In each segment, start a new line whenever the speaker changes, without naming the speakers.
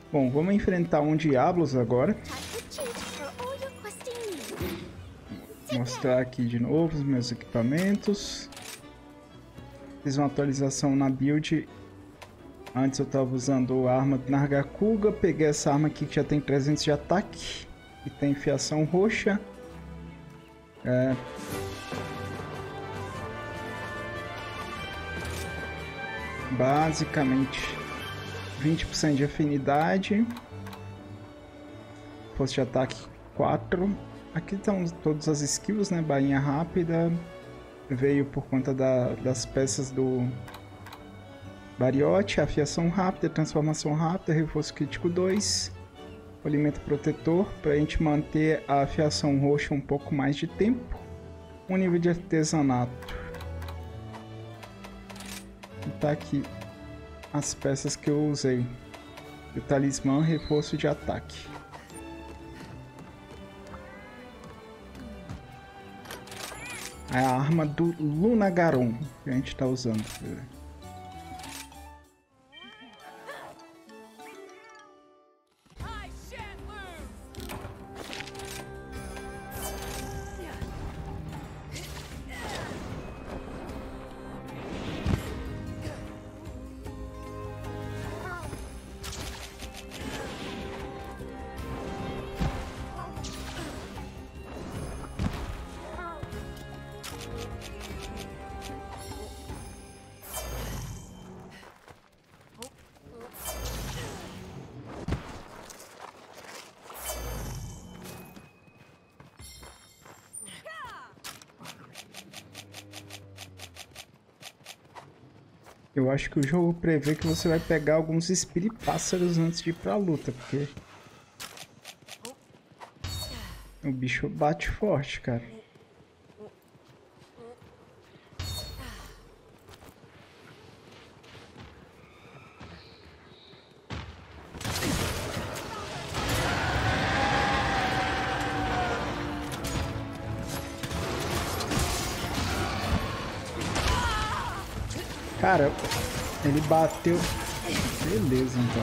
Bom, vamos enfrentar um Diablos agora. Vou mostrar aqui de novo os meus equipamentos. Fiz uma atualização na build. Antes eu estava usando a arma do Nargacuga. Peguei essa arma aqui que já tem 300 de ataque. E tem fiação roxa. Basicamente 20% de afinidade. Força de ataque 4. Aqui estão todas as skills, né? Bainha rápida. Veio por conta das peças do Bariote. Afiação rápida, transformação rápida, reforço crítico 2. Polimento protetor, para a gente manter a afiação roxa um pouco mais de tempo. Um nível de artesanato. E tá aqui as peças que eu usei. O talismã, reforço de ataque. É a arma do Lunagaron que a gente está usando. Eu acho que o jogo prevê que você vai pegar alguns espíripássaros antes de ir pra luta, porque o bicho bate forte, cara. Cara, ele bateu. Beleza, então.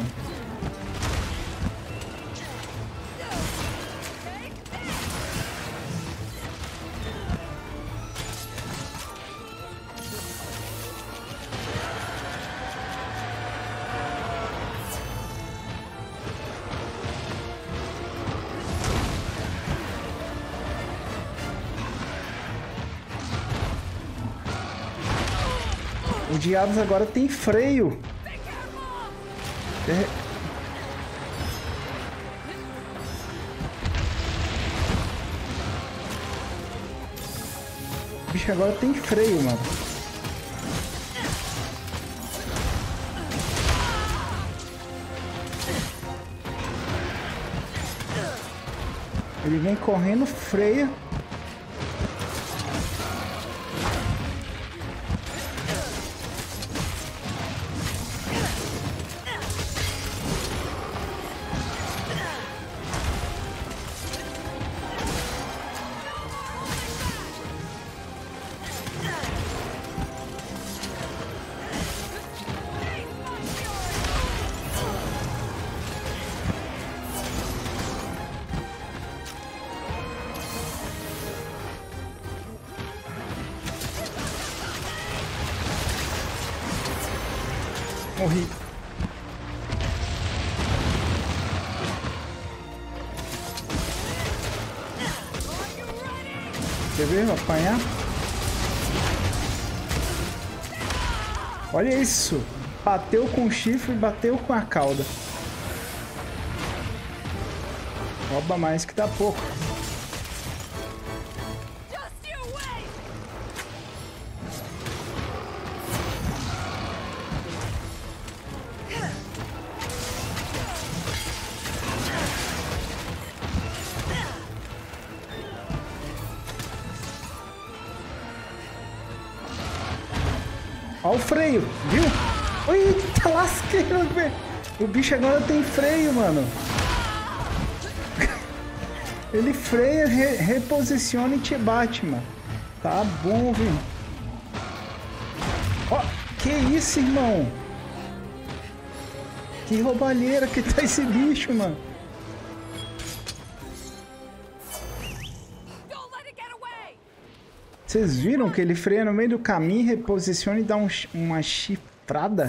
O Diablos agora tem freio. O bicho agora tem freio, mano. Ele vem correndo, freia. Morri. Quer ver? Vou apanhar. Olha isso. Bateu com o chifre e bateu com a cauda. Rouba mais que dá pouco. Olha o freio, viu? Eita lasqueira, velho. O bicho agora tem freio, mano. Ele freia, reposiciona e te bate, mano. Tá bom, viu? Ó, que isso, irmão? Que roubalheira que tá esse bicho, mano. Vocês viram que ele freia no meio do caminho, reposiciona e dá uma chifrada?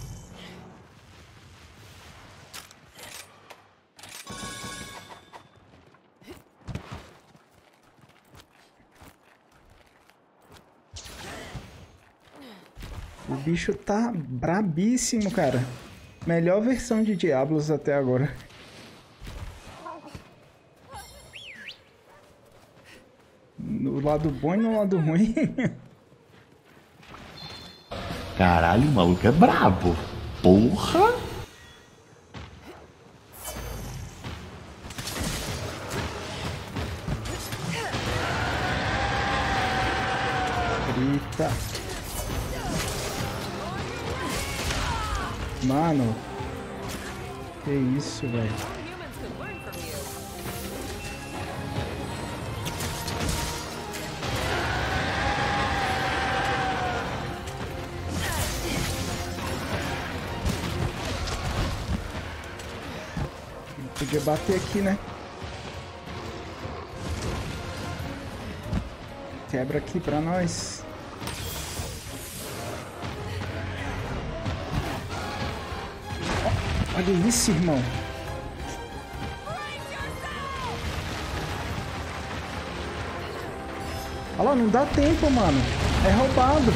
O bicho tá brabíssimo, cara. Melhor versão de Diablos até agora. No lado bom e no lado ruim.
Caralho, o maluco é brabo. Porra!
Eita. Mano. Que isso, velho. Podia bater aqui, né? Quebra aqui pra nós. Olha isso, irmão. Olha lá, não dá tempo, mano. É roubado.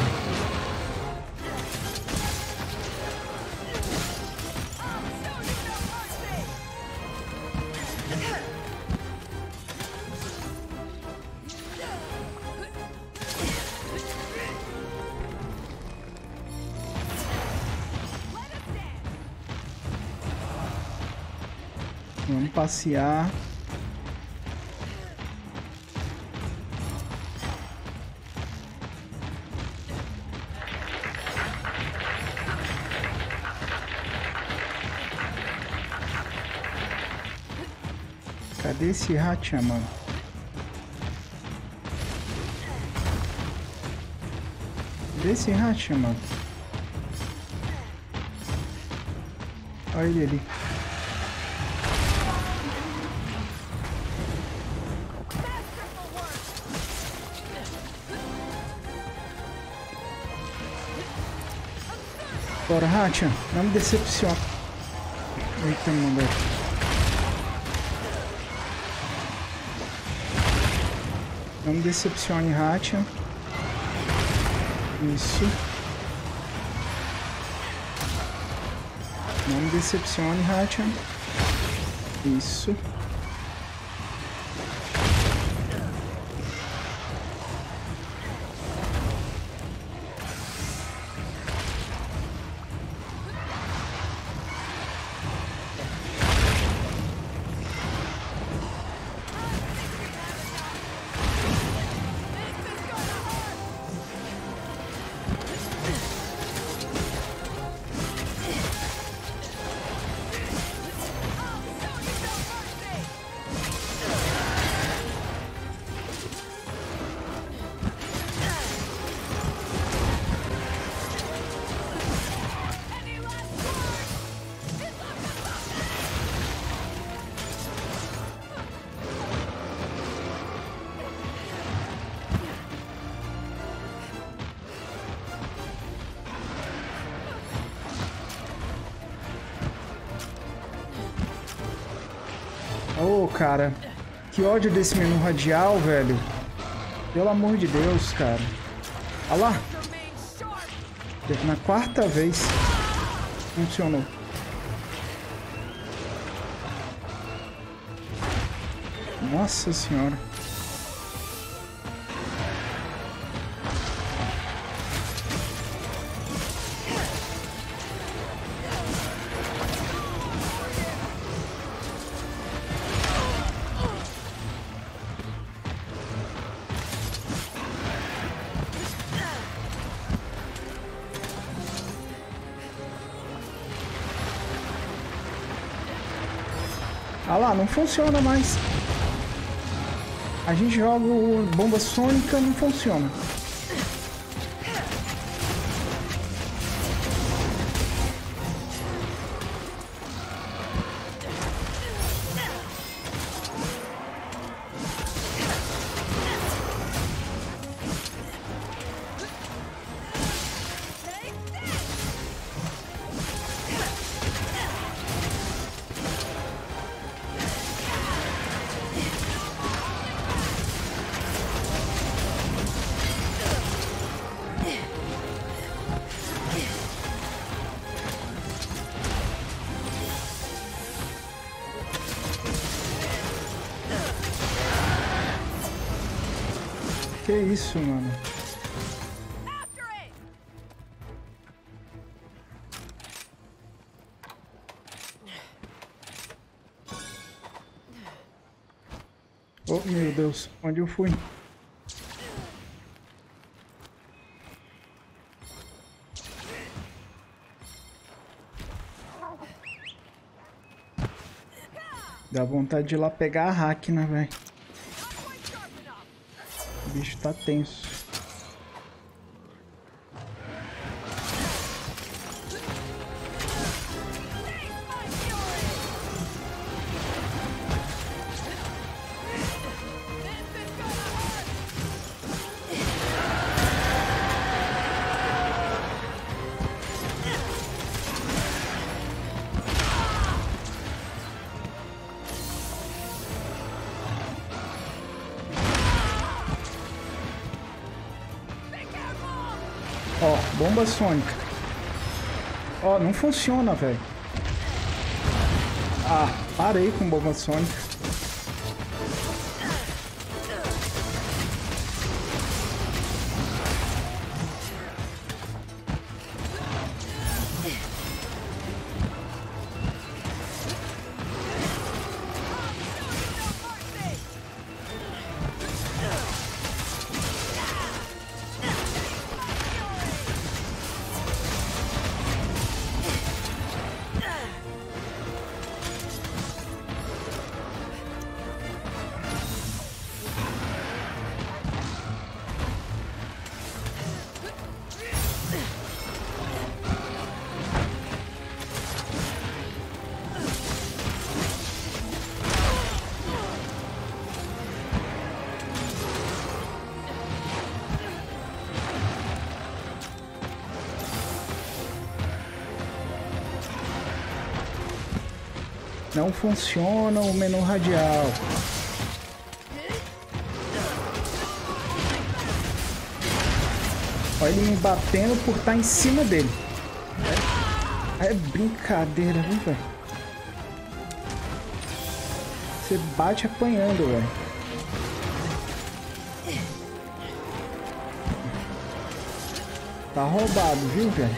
Vamos passear. Cadê esse racha, mano? Cadê esse racha, mano? Olha ele ali. Bora, Hacha, não me decepciona. Eita, mano. Não me decepcione, Hacha. Isso. Não me decepcione, Hacha. Isso. Ô, cara, que ódio desse menu radial, velho. Pelo amor de Deus, cara. Olha lá. Na quarta vez funcionou. Nossa senhora. Ah lá, não funciona mais. A gente joga o bomba sônica, não funciona. Que isso, mano? Oh, meu Deus, onde eu fui? Dá vontade de ir lá pegar a Hackna, velho. O bicho tá tenso. Ó, bomba sônica. Ó, não funciona, velho. Ah, parei com bomba sônica. Não funciona o menu radial. Olha ele me batendo por estar em cima dele. É brincadeira, viu, velho? Você bate apanhando, velho. Tá roubado, viu, velho?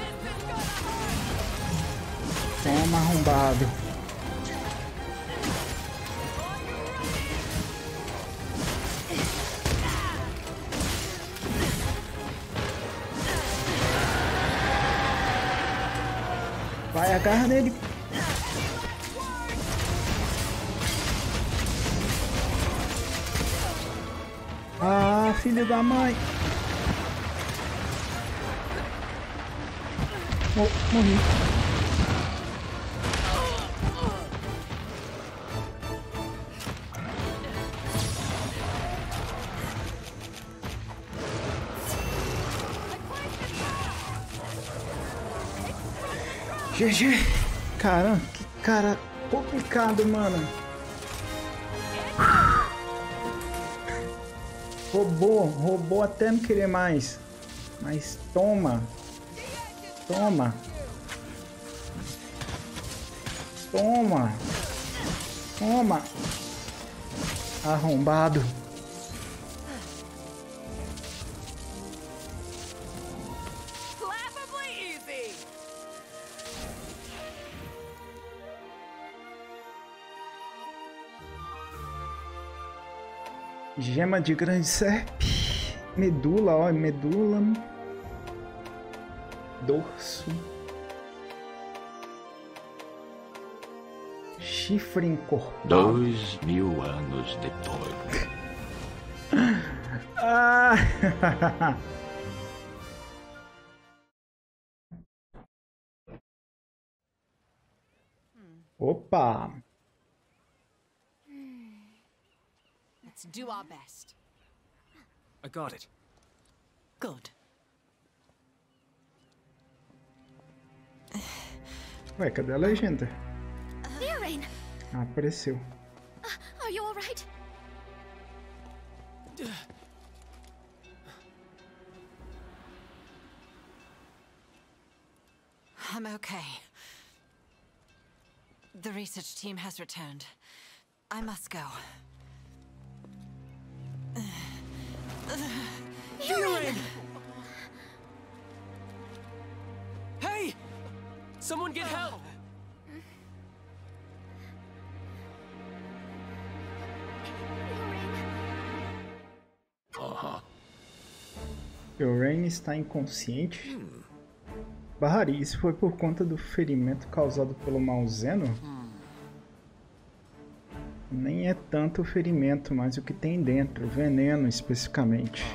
Toma, arrombado. Vai, agarra nele. Ah, filho da mãe. Morri. GG. Caramba, que cara complicado, mano. Roubou até não querer mais. Mas toma. Toma. Toma. Toma. Arrombado. Gema de grande serpe. Medula, ó, medula. Dorso. Chifre encorpado.
2000 anos depois.
Ah! Opa!
Let's do our best.
I got it.
Good.
Ué, cadê a legenda?
Viren,
Ah, apareceu.
are you all right?
I'm okay. The research team has returned. I must go.
Fiorine!
Hey! Someone get help!
Fiorine está inconsciente? Bahari, isso foi por conta do ferimento causado pelo Malzeno? Nem é tanto o ferimento, mas o que tem dentro, veneno especificamente.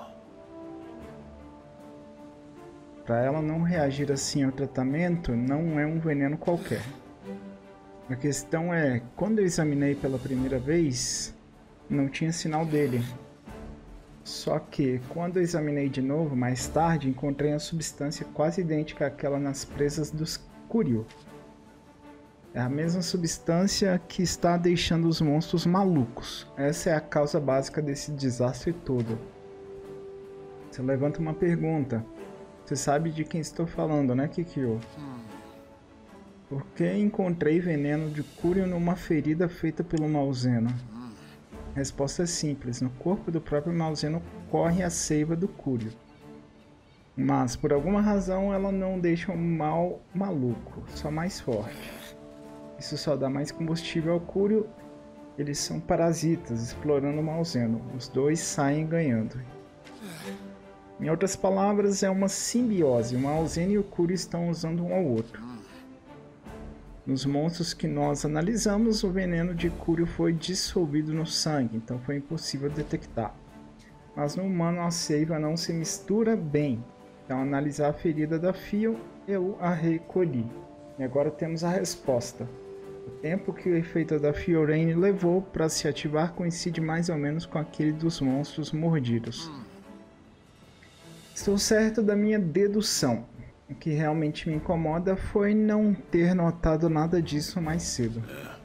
Para ela não reagir assim ao tratamento, não é um veneno qualquer. A questão é, quando eu examinei pela primeira vez, não tinha sinal dele. Só que, quando eu examinei de novo, mais tarde, encontrei uma substância quase idêntica àquela nas presas dos Kuryu. É a mesma substância que está deixando os monstros malucos. Essa é a causa básica desse desastre todo. Você levanta uma pergunta. Você sabe de quem estou falando, né, Kikyo? Porque encontrei veneno de Kuryu numa ferida feita pelo Malzeno. A resposta é simples. No corpo do próprio Malzeno corre a seiva do Kuryu. Mas, por alguma razão, ela não deixa o mal maluco, só mais forte. Isso só dá mais combustível ao Kuryu. Eles são parasitas, explorando o Malzeno. Os dois saem ganhando. Em outras palavras, é uma simbiose. O Malzeno e o Kuryu estão usando um ao outro. Nos monstros que nós analisamos, o veneno de Kuryu foi dissolvido no sangue, então foi impossível detectar. Mas no humano a seiva não se mistura bem. Então, ao analisar a ferida da Fio, eu a recolhi. E agora temos a resposta. O tempo que o efeito da Fiorine levou para se ativar coincide mais ou menos com aquele dos monstros mordidos. Estou certo da minha dedução. O que realmente me incomoda foi não ter notado nada disso mais cedo.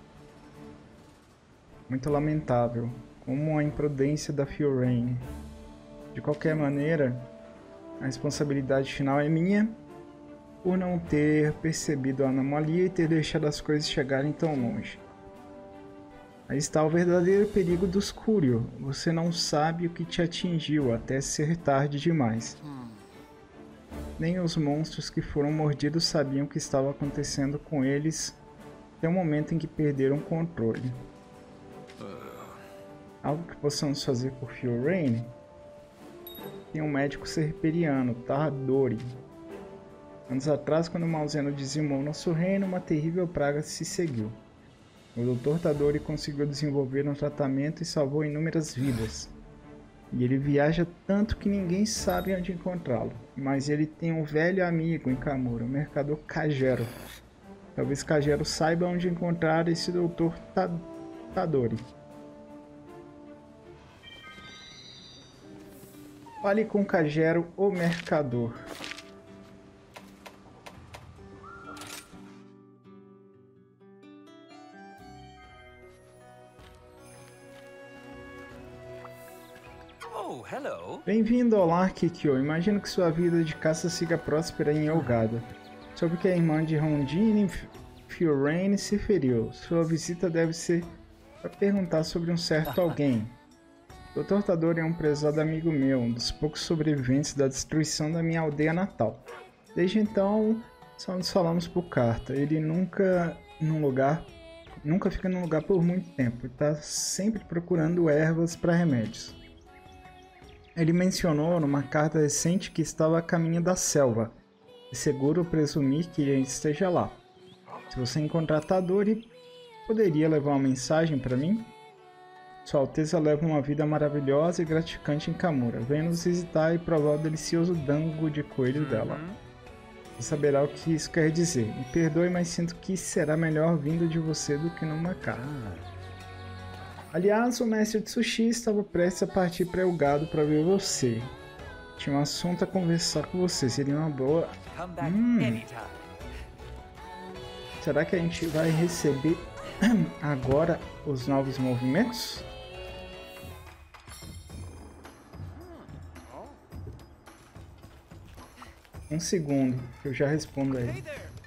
Muito lamentável, como a imprudência da Fiorine. De qualquer maneira, a responsabilidade final é minha por não ter percebido a anomalia e ter deixado as coisas chegarem tão longe. Aí está o verdadeiro perigo dos Kuryu. Você não sabe o que te atingiu até ser tarde demais. Nem os monstros que foram mordidos sabiam o que estava acontecendo com eles até o momento em que perderam o controle. Algo que possamos fazer por Fiorine? Tem um médico serperiano, Tadori. Anos atrás, quando o Malzeno dizimou nosso reino, uma terrível praga se seguiu. O Dr. Tadori conseguiu desenvolver um tratamento e salvou inúmeras vidas. E ele viaja tanto que ninguém sabe onde encontrá-lo. Mas ele tem um velho amigo em Kamura, o mercador Kajero. Talvez Kajero saiba onde encontrar esse Dr. Tadori. Fale com Kajero, o mercador. Bem-vindo ao lar, Kikyo. Imagino que sua vida de caça siga próspera em Elgada. Soube que a irmã de Rondine, Fiorine, se feriu. Sua visita deve ser para perguntar sobre um certo alguém. Dr. Tadori é um prezado amigo meu, um dos poucos sobreviventes da destruição da minha aldeia natal. Desde então, só nos falamos por carta. Ele nunca fica num lugar por muito tempo. Está sempre procurando ervas para remédios. Ele mencionou numa carta recente que estava a caminho da selva. É seguro presumir que ele esteja lá. Se você encontrar Tadori, poderia levar uma mensagem para mim? Sua Alteza leva uma vida maravilhosa e gratificante em Kamura. Venha nos visitar e provar o delicioso dango de coelho dela. Você saberá o que isso quer dizer. Me perdoe, mas sinto que será melhor vindo de você do que numa carta. Aliás, o mestre de sushi estava prestes a partir para Elgado para ver você. Tinha um assunto a conversar com você. Seria uma boa... Será que a gente vai receber agora os novos movimentos? Um segundo, eu já respondo aí.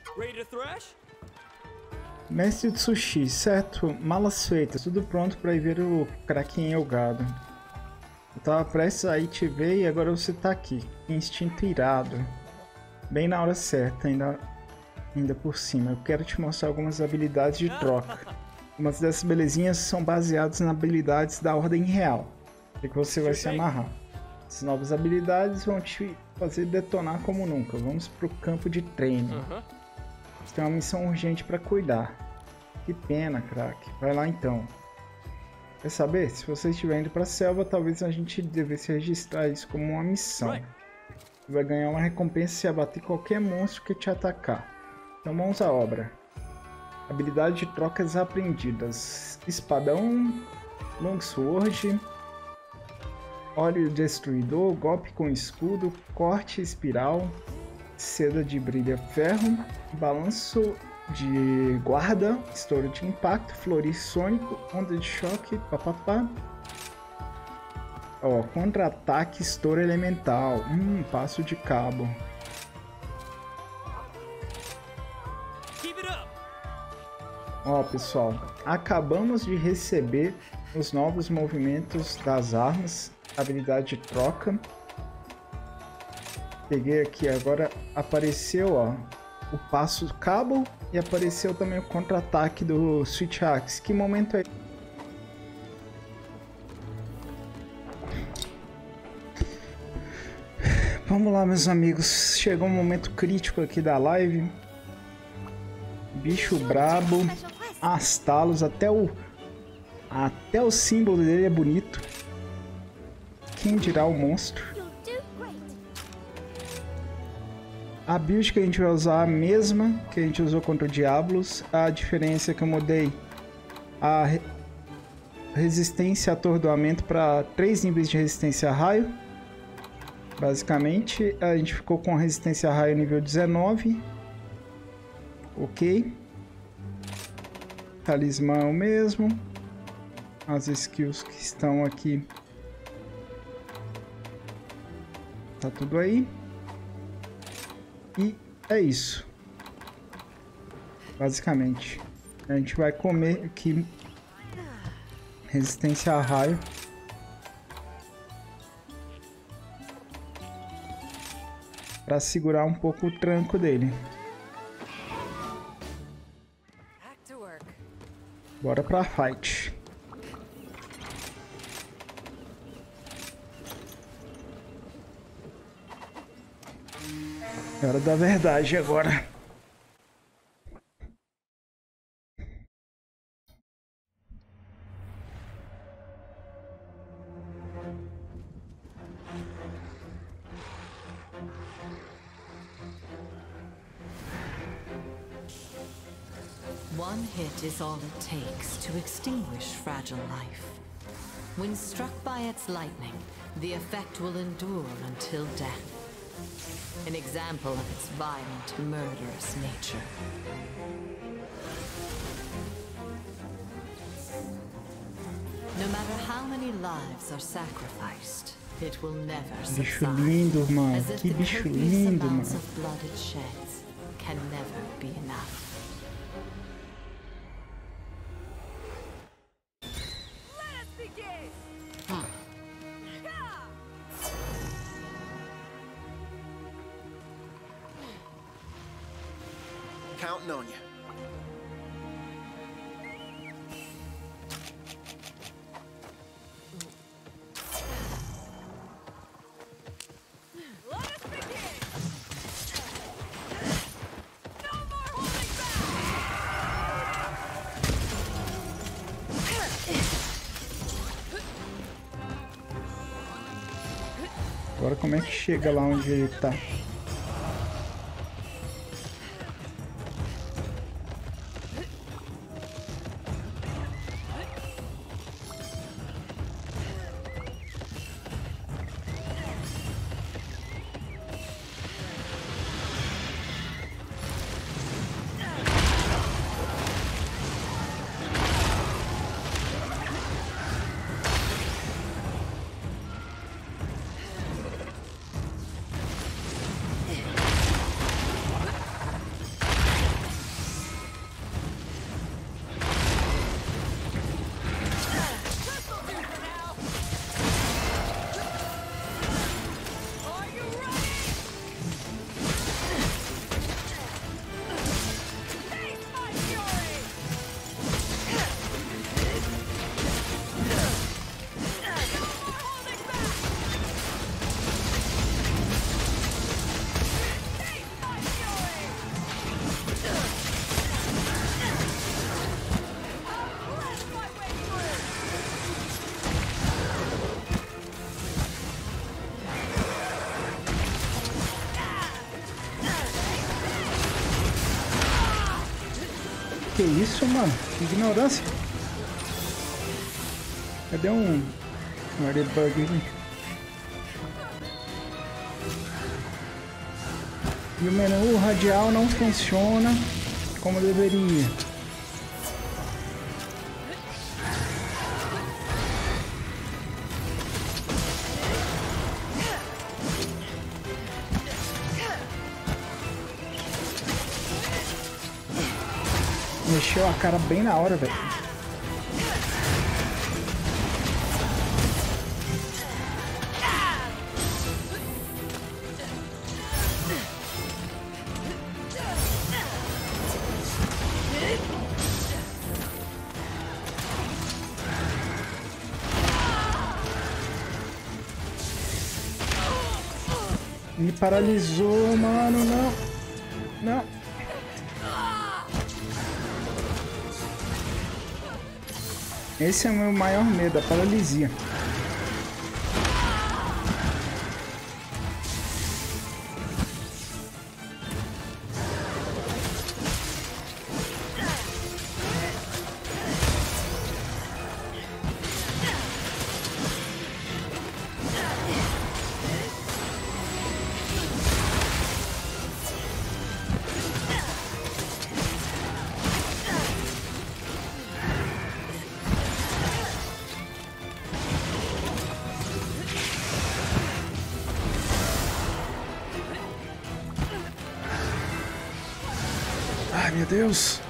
Mestre de sushi, certo? Malas feitas, tudo pronto para ir ver o Kraken Elgado. Eu tava prestes a ir te ver e agora você tá aqui. Instinto irado. Bem na hora certa, ainda por cima. Eu quero te mostrar algumas habilidades de troca. Umas dessas belezinhas são baseadas nas habilidades da Ordem Real. Que você vai se amarrar. Essas novas habilidades vão te fazer detonar como nunca. Vamos pro campo de treino. Você tem uma missão urgente para cuidar. Que pena, craque. Vai lá então. Quer saber? Se você estiver indo para a selva, talvez a gente devesse registrar isso como uma missão. Você vai ganhar uma recompensa se abater qualquer monstro que te atacar. Então mãos à obra. Habilidade de trocas aprendidas. Espadão, longsword, óleo destruidor, golpe com escudo, corte espiral, seda de brilha ferro, balanço de guarda, estouro de impacto, florir sônico, onda de choque, papapá. Ó, contra-ataque, estouro elemental, passo de cabo. Ó, pessoal, acabamos de receber os novos movimentos das armas, habilidade de troca. Peguei aqui, agora apareceu, ó, o passo cabo e apareceu também o contra-ataque do Switch Axe. Que momento é? Vamos lá, meus amigos, chegou um momento crítico aqui da live. Bicho brabo, Astalos, até o símbolo dele é bonito. Quem dirá o monstro? A build que a gente vai usar é a mesma que a gente usou contra o Diablos. A diferença é que eu mudei a resistência a atordoamento para 3 níveis de resistência a raio. Basicamente, a gente ficou com a resistência a raio nível 19. Ok. Talismã é o mesmo. As skills que estão aqui. Tá tudo aí. E é isso. Basicamente. A gente vai comer aqui resistência a raio. Para segurar um pouco o tranco dele. Bora pra fight. É hora da verdade agora.
One hit is all it takes to extinguish fragile life. When struck by its lightning, the effect will endure until death. An example of its violent, murderous nature. No matter how many lives are sacrificed, it will never
Bicho
subside.
lindo, mano.
As if
Que
the
bicho
copious
lindo,
amounts
mano.
of blood it sheds can never be enough.
Counting on you.
Let us begin! No more holding back!
Agora como é que chega lá onde ele tá? Que isso, mano? Que ignorância. Cadê um Ladybug aqui? E o menu radial não funciona como deveria. Mexeu a cara bem na hora, velho. Me paralisou, mano, não. Não. Esse é o meu maior medo, a paralisia. Ai, meu Deus.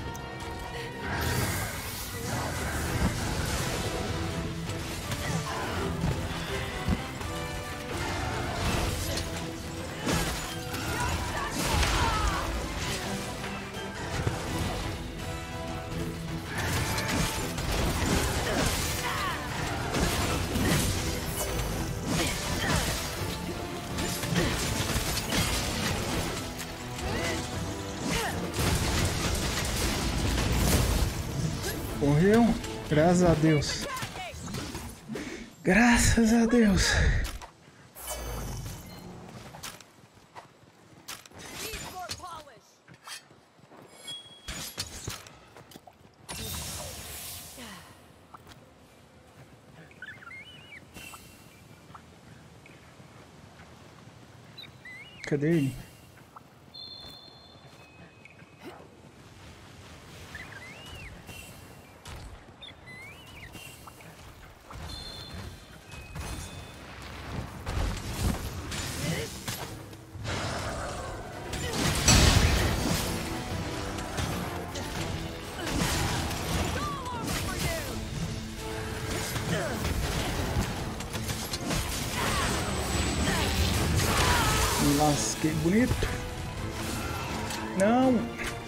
Morreu? Graças a Deus. Graças a Deus.
Need more polish.
Cadê ele? Me lasquei bonito. Não.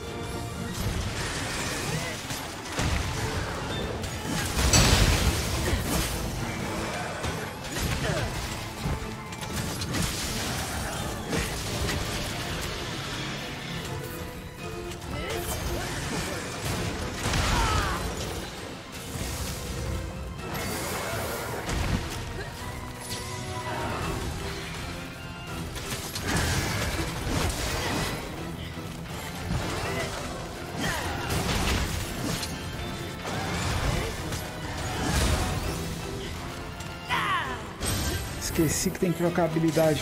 Esqueci que tem que trocar a habilidade.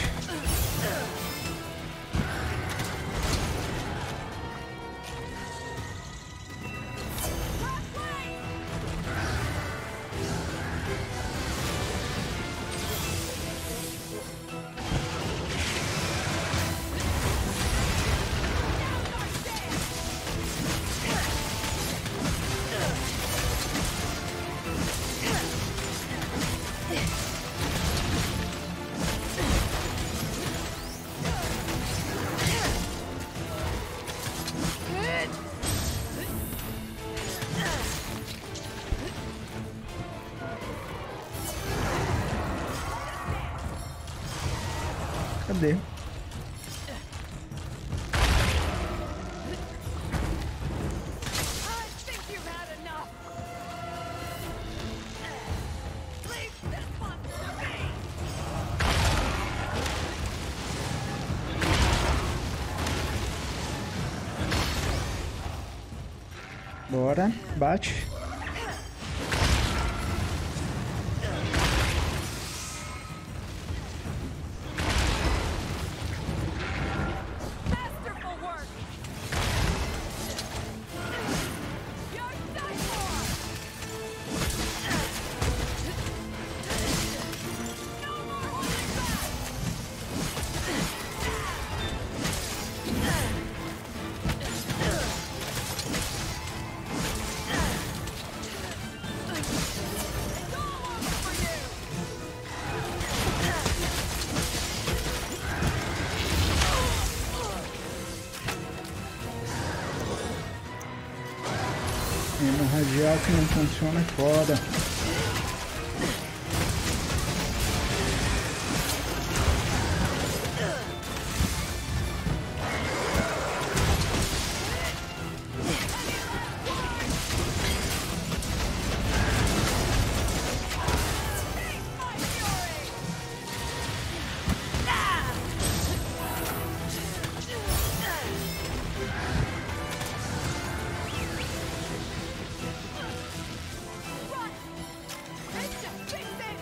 Cadê?
I think you've had enough. Leave this one to me.
Bora, bate.
Masterful work. You're done for. No more holding back. It's all over for you.
Hemorragial que não funciona é foda.
My fury. Run. It's just fix it.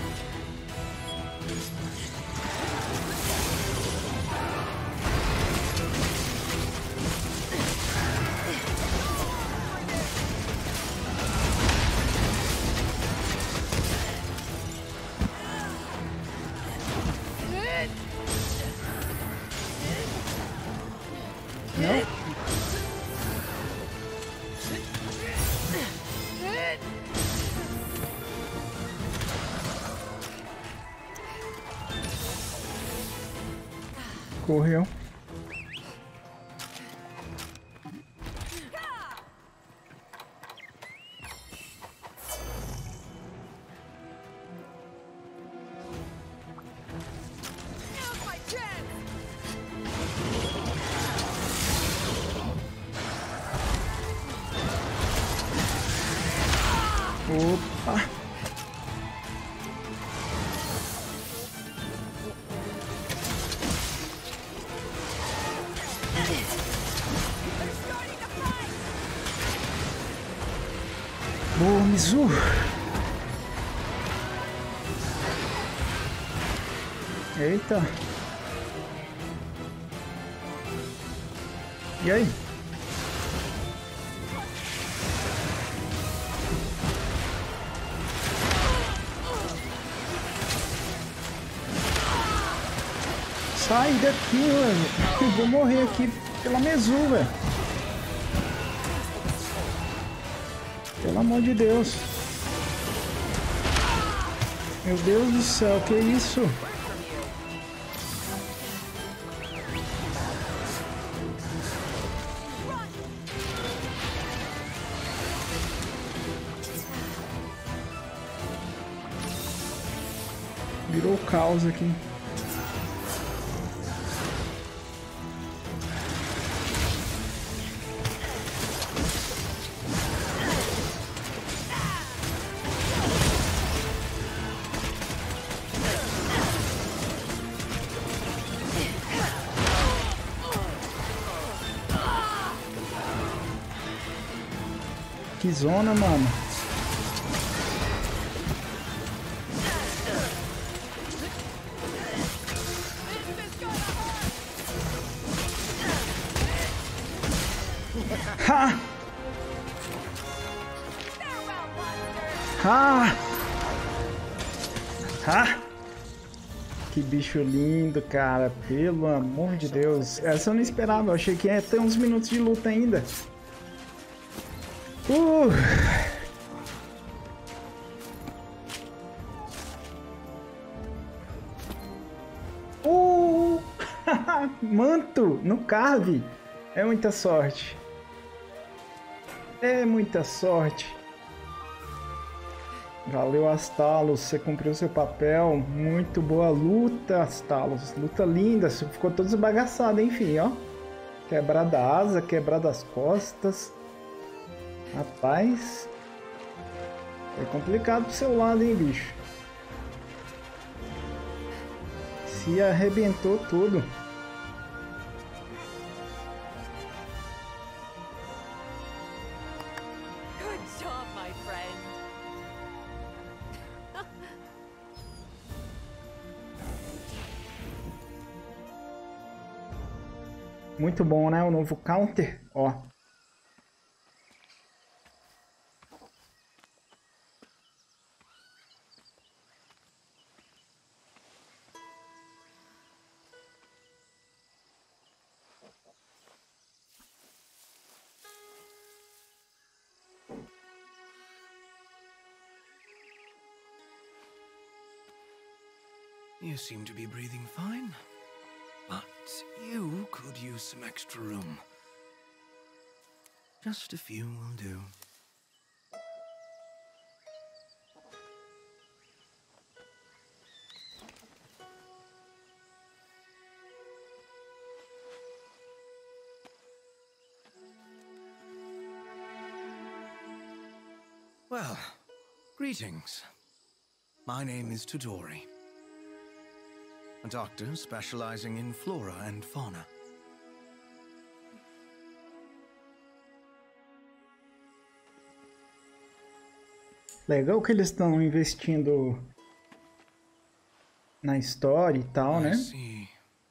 Não? Correu.
Now's my chance.
Opa!
They're starting to fight.
Boa, Mizu! Eita! E aí? Sai daqui, mano! Eu vou morrer aqui pela Mizu, velho! Pelo amor de Deus! Meu Deus do céu, que isso? Virou caos aqui. Que zona, mano. Ha!
Farewell, monster.
Ha! Ha! Que bicho lindo, cara. Pelo amor de Deus. Essa eu não esperava. Eu achei que ia ter uns minutos de luta ainda. Uh! Manto no Carve. É muita sorte. É muita sorte. Valeu, Astalos. Você cumpriu seu papel. Muito boa luta, Astalos. Luta linda. Você ficou todo esbagaçado, enfim, ó. Quebrada a asa, quebrada as costas. Rapaz. É complicado pro seu lado, hein, bicho. Se arrebentou tudo.
job, my friend.
Muito bom, né? O novo counter, ó.
You seem to be breathing fine, but you could use some extra room. Just a few will do. Well, greetings. My name is Todori. A doctor specializing in flora and fauna.
Legal que eles estão investindo na história e tal, né?
I see.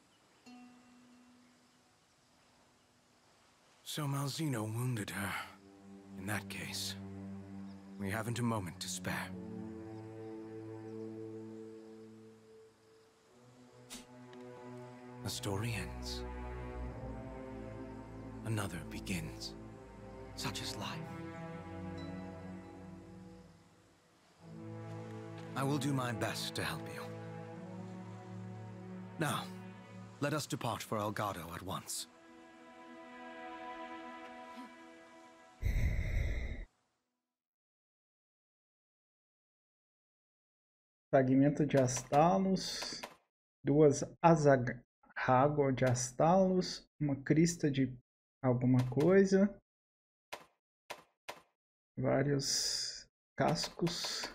So Malzeno wounded her. In that case, we haven't a moment to spare. The story ends. Another begins. Such is life. I will do my best to help you. Now, let us depart for Elgato at once.
Fragmento de Astalos, duas Azaghago de Astalos, uma crista de alguma coisa, vários cascos,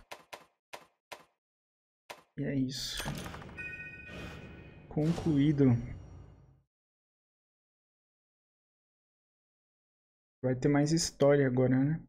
e é isso. Concluído. Vai ter mais história agora, né?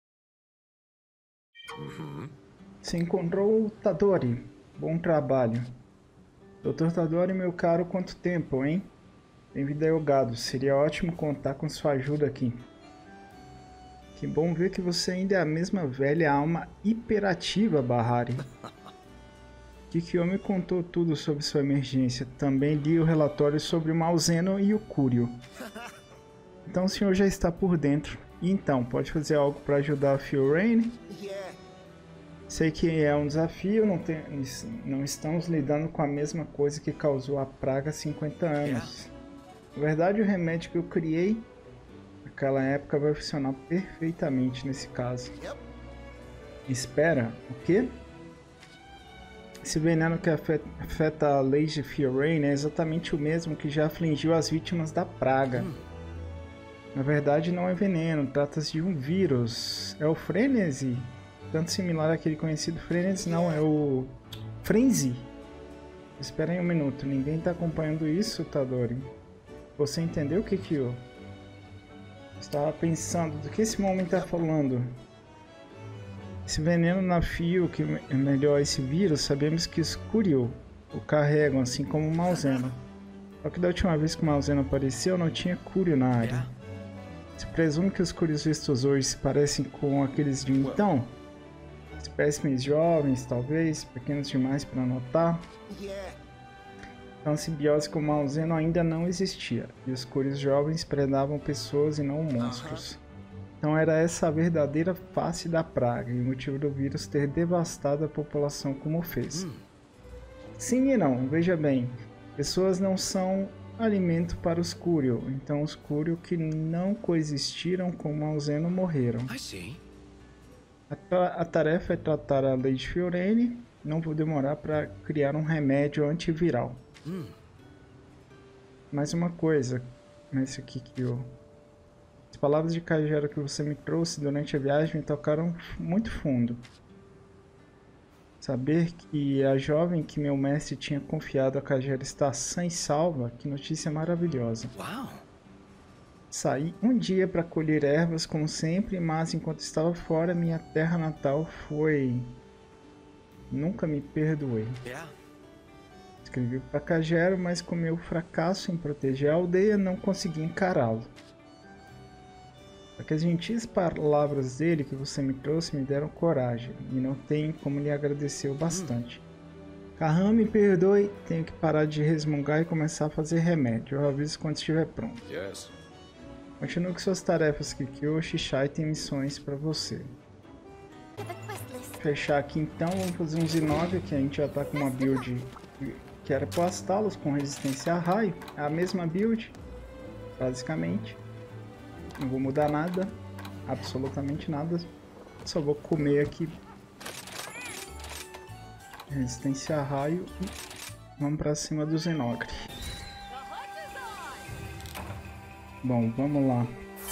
Você encontrou o Tadori. Bom trabalho. Dr. Tadori, meu caro, quanto tempo, hein? Bem-vindo a Elgato. Seria ótimo contar com sua ajuda aqui. Que bom ver que você ainda é a mesma velha alma hiperativa, Bahari. Kikyo me contou tudo sobre sua emergência. Também li o relatório sobre o Malzeno e o Curio. Então o senhor já está por dentro. E então, pode fazer algo para ajudar a Fiorraine? Sei que é um desafio, não estamos lidando com a mesma coisa que causou a praga há 50 anos. Na verdade, o remédio que eu criei naquela época vai funcionar perfeitamente nesse caso. Espera, o quê? Esse veneno que afeta a Lady Fiorraine é exatamente o mesmo que já afligiu as vítimas da praga. Na verdade, não é veneno, trata-se de um vírus. É o Frenzy. Tanto similar àquele conhecido Frenzy, não, é o Frenzy. Espera aí um minuto, ninguém está acompanhando isso, Tadori? Você entendeu o que eu estava pensando? Do que esse homem está falando? Esse veneno na fio que melhora esse vírus, sabemos que os Curio o carregam, assim como o Malzeno. Só que da última vez que o Malzeno apareceu, não tinha Curio na área. Se presume que os Curios vistos hoje se parecem com aqueles de então? Espécimes jovens, talvez, pequenos demais para notar. Então, a simbiose com o Malzeno ainda não existia, e os Curios jovens predavam pessoas e não monstros. Então era essa a verdadeira face da praga, e o motivo do vírus ter devastado a população como fez. Sim e não, veja bem, pessoas não são alimento para os Curio, então os Curio que não coexistiram com o Malzeno morreram. A tarefa é tratar a Lady Fiorraine, não vou demorar para criar um remédio antiviral. Mais uma coisa, nesse aqui que as palavras de Kajero que você me trouxe durante a viagem me tocaram muito fundo. Saber que a jovem que meu mestre tinha confiado a Kajero está sã e salva, que notícia maravilhosa. Saí um dia para colher ervas, como sempre, mas enquanto estava fora, minha terra natal foi... Nunca me perdoei.
Yeah.
Escrevi para Cajero, mas com meu fracasso em proteger a aldeia, não consegui encará-lo. As gentis palavras dele que você me trouxe me deram coragem, e não tenho como lhe agradecer o bastante. Carram, me perdoe, tenho que parar de resmungar e começar a fazer remédio. Eu aviso quando estiver pronto.
Yes.
Continue com suas tarefas, Kikyo. Shishai tem missões para você. Fechar aqui então, vamos fazer um Z9, que a gente já tá com uma build que era pro Astalos com resistência a raio. É a mesma build, basicamente. Não vou mudar nada, absolutamente nada. Só vou comer aqui resistência a raio e vamos pra cima do Zenogre. Bom, vamos lá.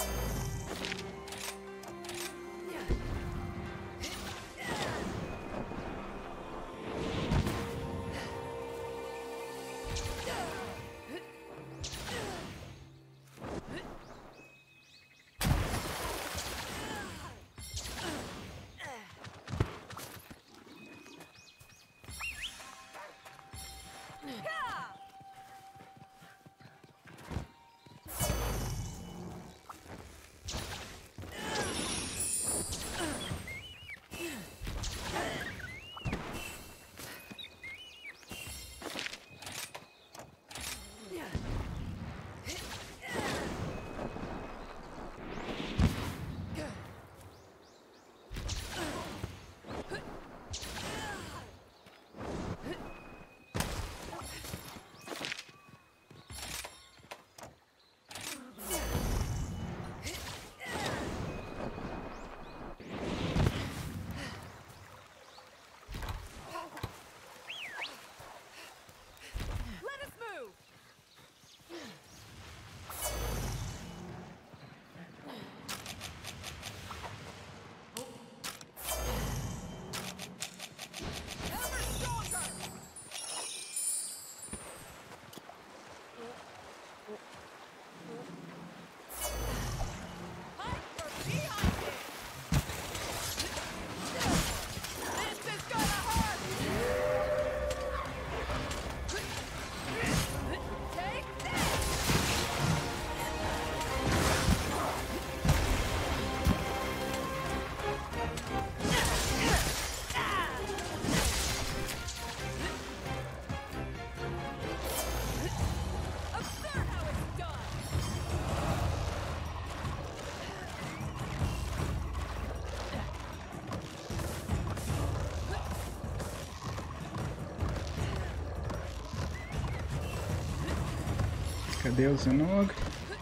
Cadê o Zenogre?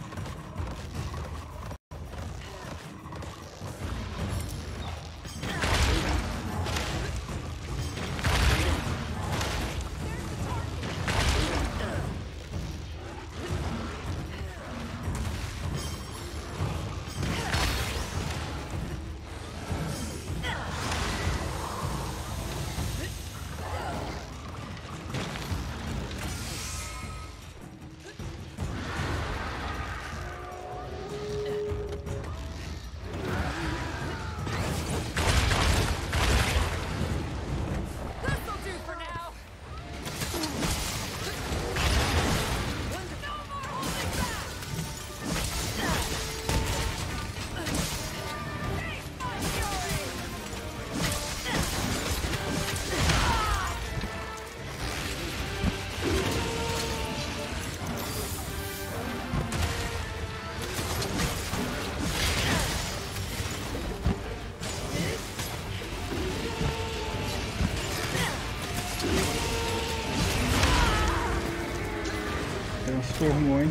Transformou, hein?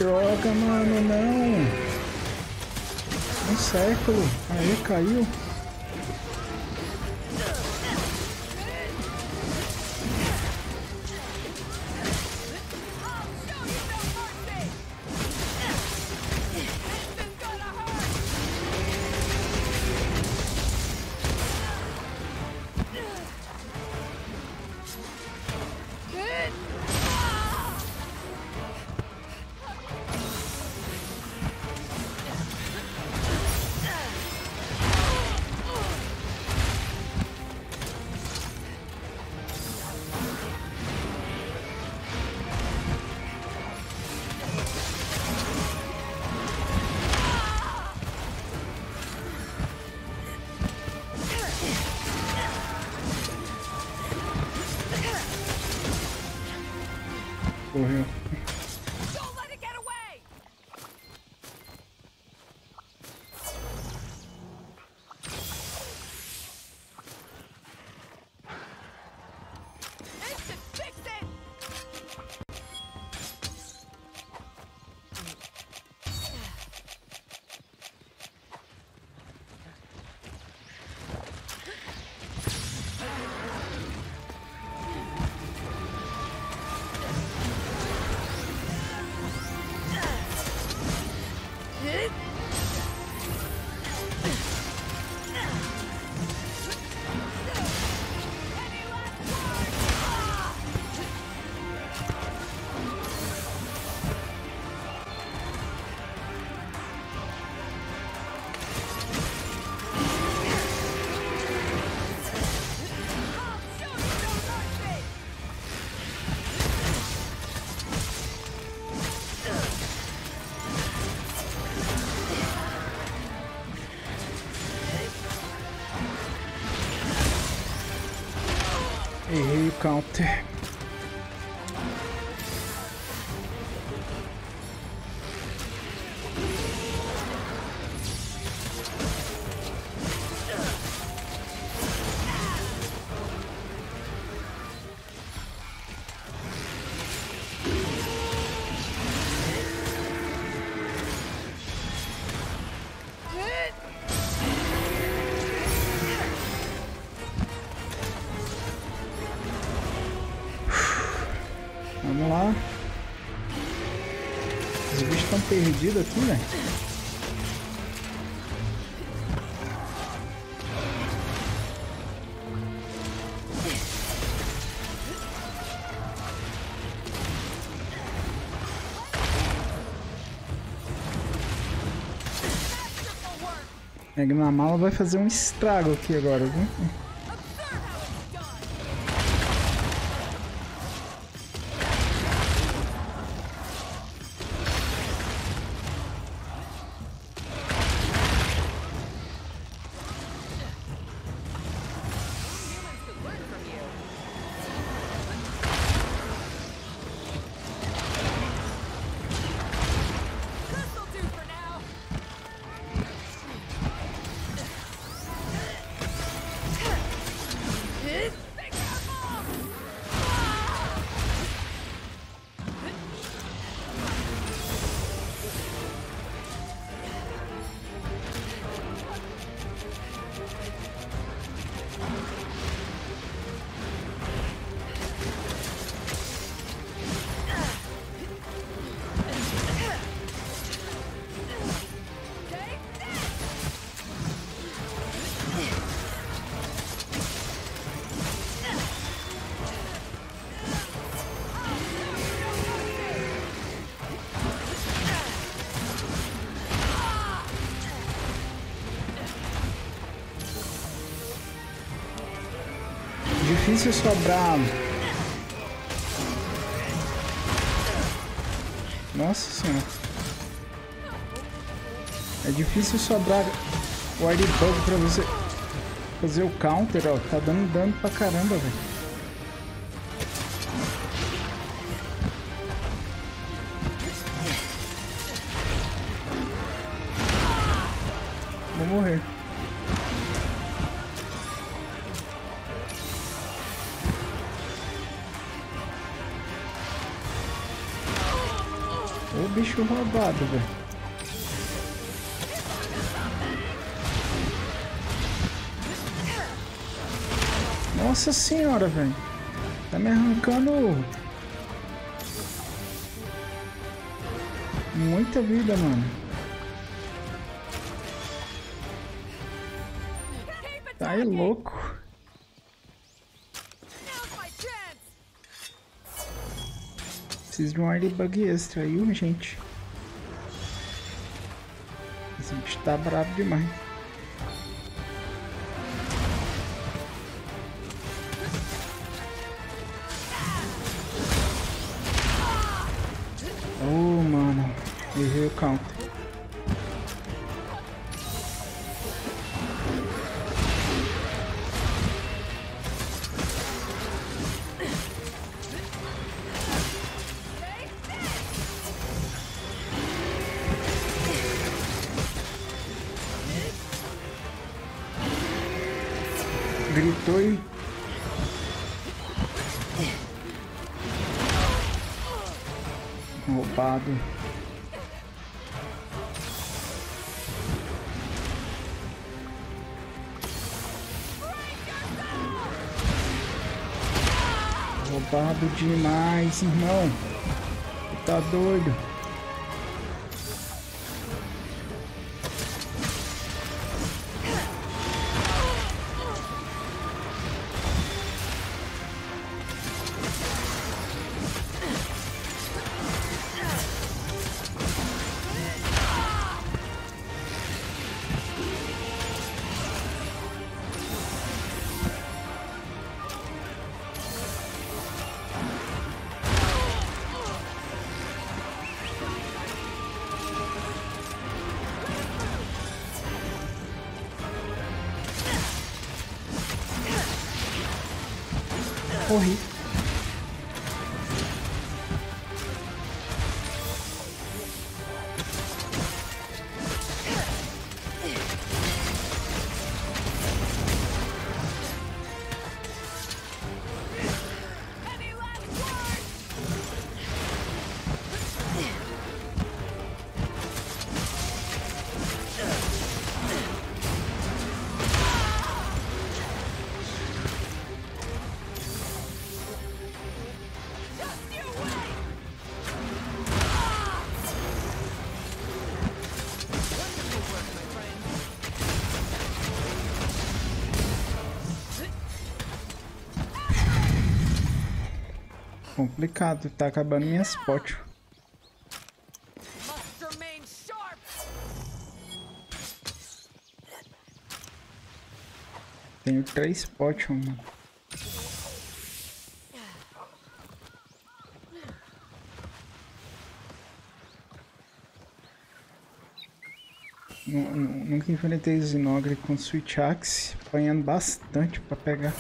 Droga, mano, não. Um século. Aí, caiu. Correu.
Don't let it get away! Instant fix it!
Errei o counter. Vamos lá. Os bichos estão perdidos aqui, velho. Magma Mala vai fazer um estrago aqui agora, viu? Difícil sobrar. Nossa senhora. É difícil sobrar o Airbug pra você fazer o counter, ó. Tá dando dano pra caramba, velho. Vou morrer. bicho roubado, velho. Nossa senhora, velho. Tá me arrancando muita vida, mano. Tá aí louco. Preciso de um early extra aí, urgente. Esse bicho tá bravo demais. Oh, mano. Errei o counter. Gritou e... roubado. Roubado demais, irmão. Tu tá doido? Corri. Complicado, tá acabando minhas potes. Tenho 3 potes, mano. Nunca enfrentei Zinogre com Switch Axe, apanhando bastante pra pegar.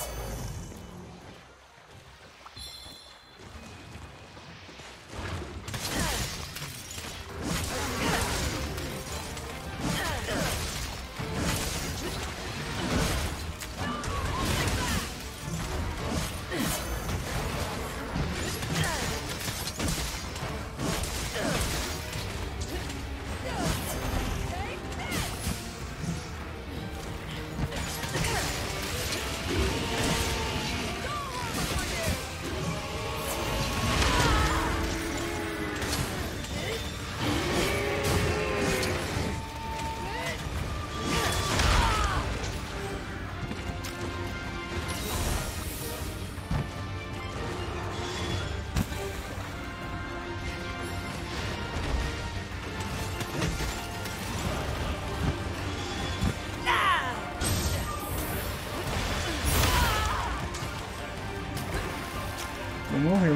Morreu.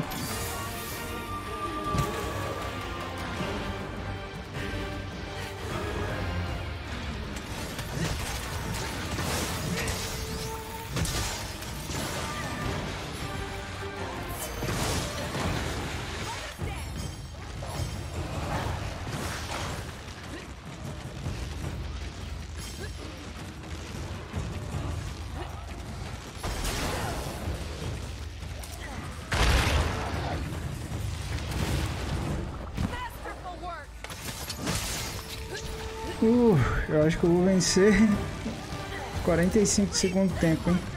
Eu acho que eu vou vencer 45 segundos de tempo, hein?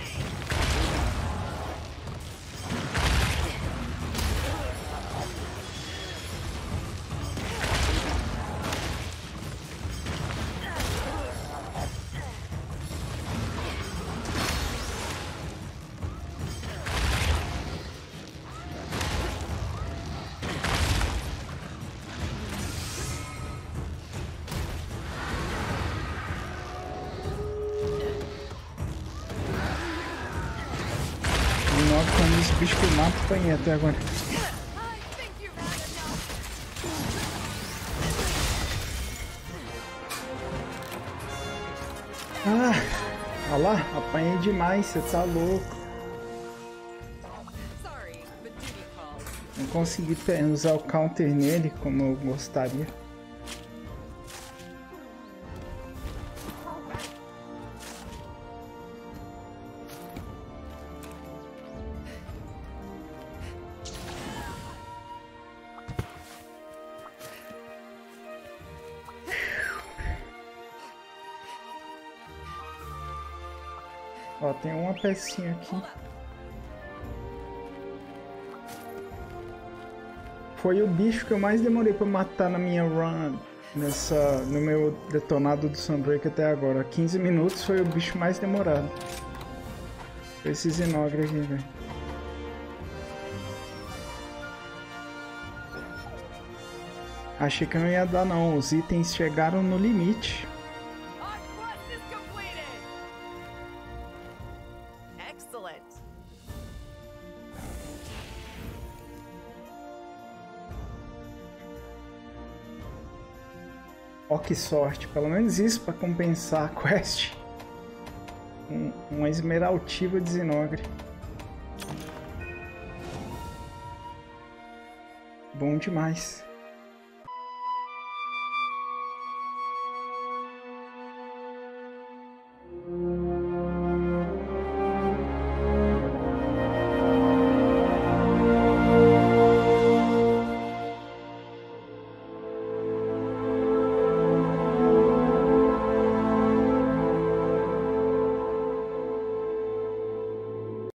Com esse bicho que eu mato apanhei até agora. Olha lá, apanhei demais, você tá louco. Não consegui usar o counter nele como eu gostaria. Ó, tem uma pecinha aqui. Foi o bicho que eu mais demorei pra matar na minha run, no meu detonado do Sunbreak até agora. 15 minutos foi o bicho mais demorado. Foi esse Zinogre aqui, velho. Achei que não ia dar não, os itens chegaram no limite. Ó, que sorte, pelo menos isso para compensar a quest. Uma esmeraltiva de Zinogre. Bom demais.